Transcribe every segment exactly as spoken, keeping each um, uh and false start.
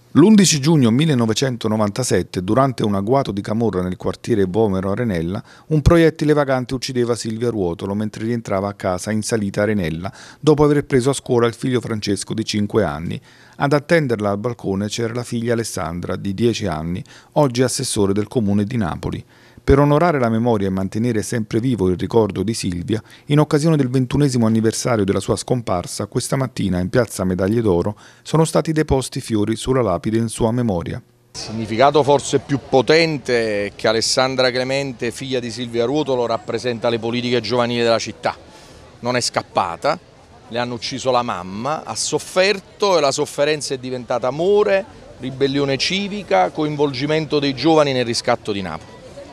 L'undici giugno millenovecentonovantasette, durante un agguato di camorra nel quartiere Vomero a Arenella, un proiettile vagante uccideva Silvia Ruotolo mentre rientrava a casa in salita Arenella, dopo aver preso a scuola il figlio Francesco di cinque anni. Ad attenderla al balcone c'era la figlia Alessandra, di dieci anni, oggi assessore del comune di Napoli. Per onorare la memoria e mantenere sempre vivo il ricordo di Silvia, in occasione del ventunesimo anniversario della sua scomparsa, questa mattina in piazza Medaglie d'Oro sono stati deposti fiori sulla lapide in sua memoria. Il significato forse più potente è che Alessandra Clemente, figlia di Silvia Ruotolo, rappresenta le politiche giovanili della città. Non è scappata, le hanno ucciso la mamma, ha sofferto e la sofferenza è diventata amore, ribellione civica, coinvolgimento dei giovani nel riscatto di Napoli.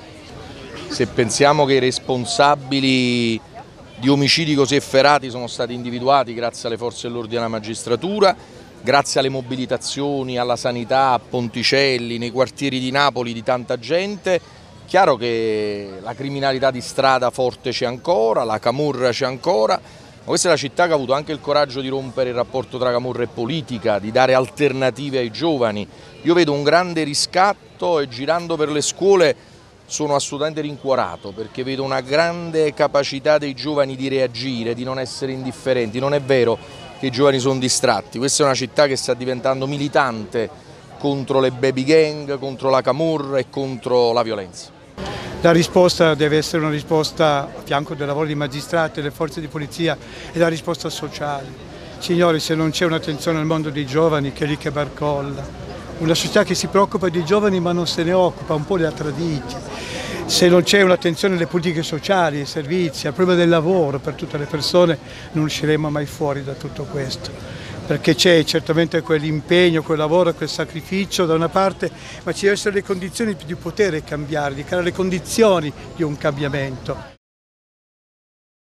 Se pensiamo che i responsabili di omicidi così efferati sono stati individuati grazie alle forze dell'ordine e alla magistratura, grazie alle mobilitazioni, alla sanità, a Ponticelli, nei quartieri di Napoli di tanta gente, chiaro che la criminalità di strada forte c'è ancora, la camorra c'è ancora, ma questa è la città che ha avuto anche il coraggio di rompere il rapporto tra camorra e politica, di dare alternative ai giovani. Io vedo un grande riscatto e girando per le scuole sono assolutamente rincuorato perché vedo una grande capacità dei giovani di reagire, di non essere indifferenti. Non è vero che i giovani sono distratti, questa è una città che sta diventando militante contro le baby gang, contro la camorra e contro la violenza. La risposta deve essere una risposta a fianco del lavoro di magistrati, delle forze di polizia e la risposta sociale. Signori, se non c'è un'attenzione al mondo dei giovani, che è lì che barcolla. Una società che si preoccupa dei giovani ma non se ne occupa, un po' li ha traditi. Se non c'è un'attenzione alle politiche sociali, ai servizi, al problema del lavoro per tutte le persone, non usciremo mai fuori da tutto questo. Perché c'è certamente quell'impegno, quel lavoro, quel sacrificio da una parte, ma ci devono essere le condizioni di poter cambiare, di creare le condizioni di un cambiamento.